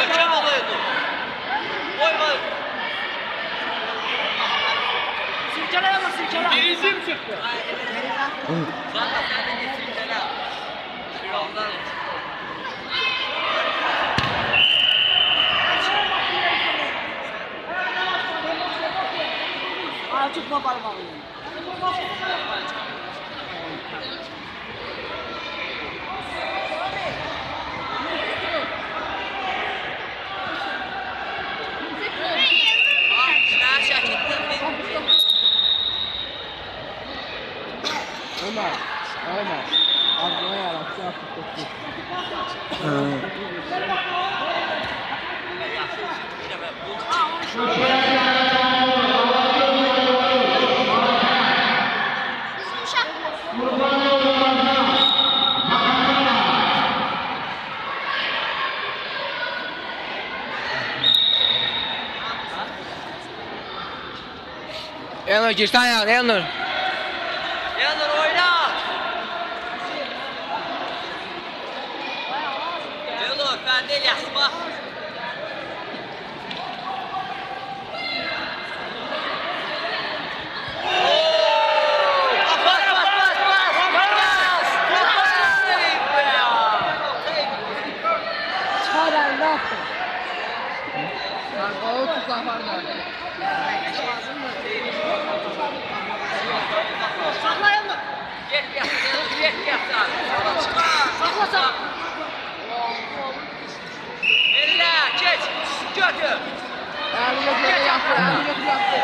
Möhkəm olaydı. Koyma. Sirkele ama sirkele. Birizim çıktı. Zaten sen de sirkele. Şuranlar. Çıkma parmağını. Ömer. Abdullah yaratı yaptık. Yanur girsen ya, Yanur. Yanır oyna. Yanır ben değil yazma. Çıkar ne yaptın? O tuzak var da. Sakla yanına. Get yap. Sakla sakla. Eline geç. Götür. Elini götür yaptı.